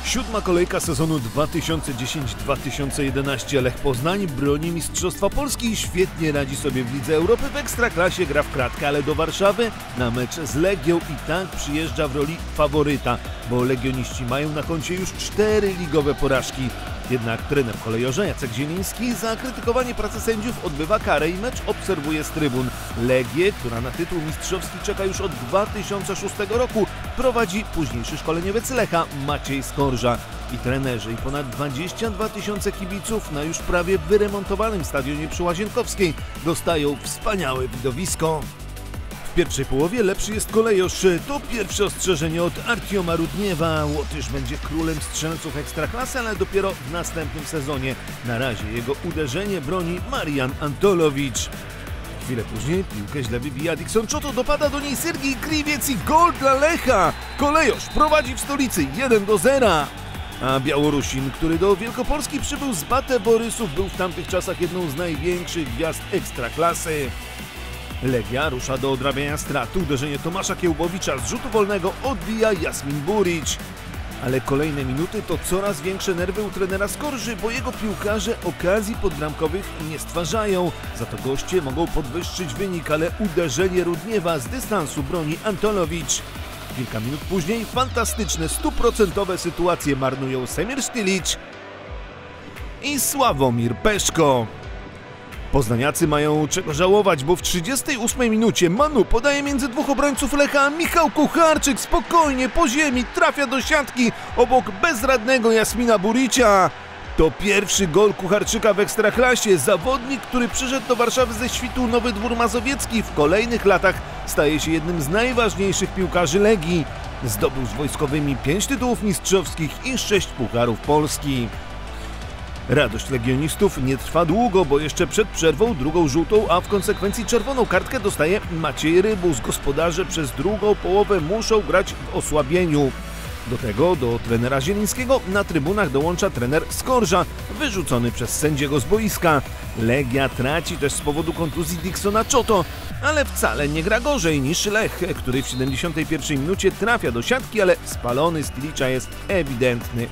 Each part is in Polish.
Siódma kolejka sezonu 2010-2011. Lech Poznań broni Mistrzostwa Polski i świetnie radzi sobie w Lidze Europy. W Ekstraklasie gra w kratkę, ale do Warszawy na mecz z Legią i tak przyjeżdża w roli faworyta, bo legioniści mają na koncie już 4 ligowe porażki. Jednak trener kolejorza Jacek Zieliński za krytykowanie pracy sędziów odbywa karę i mecz obserwuje z trybun. Legię, która na tytuł mistrzowski czeka już od 2006 roku, prowadzi późniejszy szkoleniowiec Lecha Maciej Skorża. I trenerzy, i ponad 22 000 kibiców na już prawie wyremontowanym stadionie przy Łazienkowskiej dostają wspaniałe widowisko. W pierwszej połowie lepszy jest kolejorz. To pierwsze ostrzeżenie od Artioma Rudniewa. Łotysz będzie królem strzelców Ekstraklasy, ale dopiero w następnym sezonie. Na razie jego uderzenie broni Marian Antolowicz. Chwilę później piłkę źle wybija Dixon Czoto, dopada do niej Sergiej Kriwiec i gol dla Lecha. Kolejorz prowadzi w stolicy 1-0. A Białorusin, który do Wielkopolski przybył z Bate Borysów, był w tamtych czasach jedną z największych gwiazd Ekstraklasy. Legia rusza do odrabiania strat. Uderzenie Tomasza Kiełbowicza z rzutu wolnego odbija Jasmin Burić. Ale kolejne minuty to coraz większe nerwy u trenera Skorży, bo jego piłkarze okazji podbramkowych nie stwarzają. Za to goście mogą podwyższyć wynik, ale uderzenie Rudniewa z dystansu broni Antolowicz. Kilka minut później fantastyczne, 100% sytuacje marnują Semir Stylić i Sławomir Peszko. Poznaniacy mają czego żałować, bo w 38 minucie Manu podaje między dwóch obrońców Lecha, a Michał Kucharczyk spokojnie po ziemi trafia do siatki obok bezradnego Jasmina Buricia. To pierwszy gol Kucharczyka w Ekstraklasie. Zawodnik, który przyszedł do Warszawy ze świtu Nowy Dwór Mazowiecki, w kolejnych latach staje się jednym z najważniejszych piłkarzy Legii. Zdobył z wojskowymi 5 tytułów mistrzowskich i 6 pucharów Polski. Radość legionistów nie trwa długo, bo jeszcze przed przerwą drugą żółtą, a w konsekwencji czerwoną kartkę dostaje Maciej Rybus. Gospodarze przez drugą połowę muszą grać w osłabieniu. Do tego do trenera Zielińskiego na trybunach dołącza trener Skorża, wyrzucony przez sędziego z boiska. Legia traci też z powodu kontuzji Dixona Czoto, ale wcale nie gra gorzej niż Lech, który w 71 minucie trafia do siatki, ale spalony Stylicza jest ewidentny.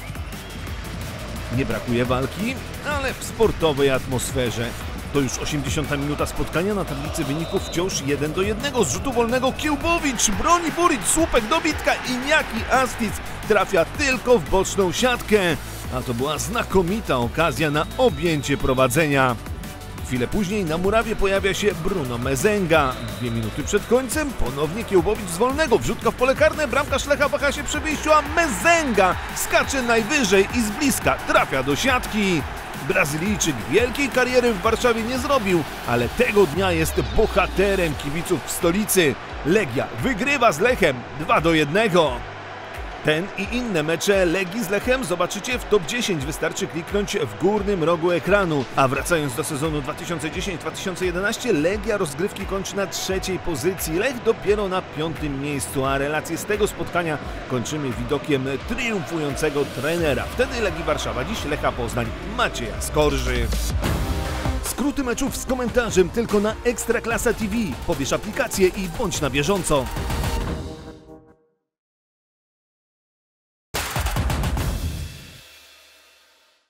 Nie brakuje walki, ale w sportowej atmosferze. To już 80 minuta spotkania, na tablicy wyników wciąż 1-1. Z rzutu wolnego Kiełbowicz broni Burić, słupek dobitka i Iñaki Astic trafia tylko w boczną siatkę. A to była znakomita okazja na objęcie prowadzenia. Chwilę później na murawie pojawia się Bruno Mezenga. 2 minuty przed końcem ponownie Kiełbowicz z wolnego, wrzutka w pole karne, bramkarz Lecha waha się przy wyjściu, a Mezenga skacze najwyżej i z bliska trafia do siatki. Brazylijczyk wielkiej kariery w Warszawie nie zrobił, ale tego dnia jest bohaterem kibiców w stolicy. Legia wygrywa z Lechem 2-1. Ten i inne mecze Legii z Lechem zobaczycie w top 10. Wystarczy kliknąć w górnym rogu ekranu. A wracając do sezonu 2010-2011, Legia rozgrywki kończy na 3. pozycji. Lech dopiero na 5. miejscu, a relację z tego spotkania kończymy widokiem triumfującego trenera. Wtedy Legii Warszawa, dziś Lecha Poznań Macieja Skorży. Skróty meczów z komentarzem tylko na Ekstraklasa TV. Pobierz aplikację i bądź na bieżąco.